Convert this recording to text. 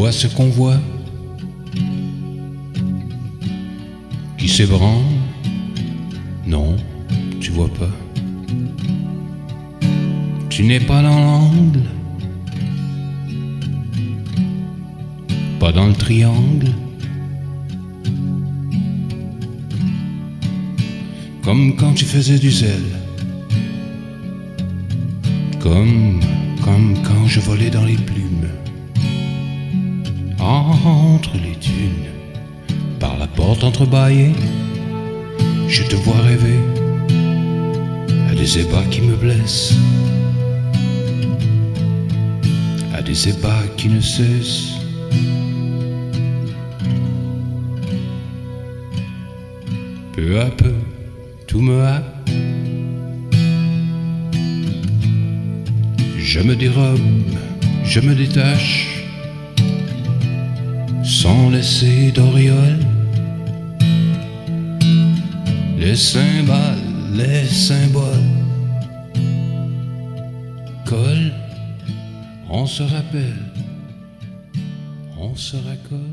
vois ce qu'on voit qui s'ébranle? Non, tu vois pas. Tu n'es pas dans l'angle, pas dans le triangle. Comme quand tu faisais du zèle, comme quand je volais dans les plumes, entre les dunes, par la porte entrebâillée, je te vois rêver à des ébats qui me blessent, à des ébats qui ne cessent. Peu à peu, tout me happe. Je me dérobe, je me détache, sans laisser d'auréole. Les cymbales, les symboles collent, on se rappelle, on se racole.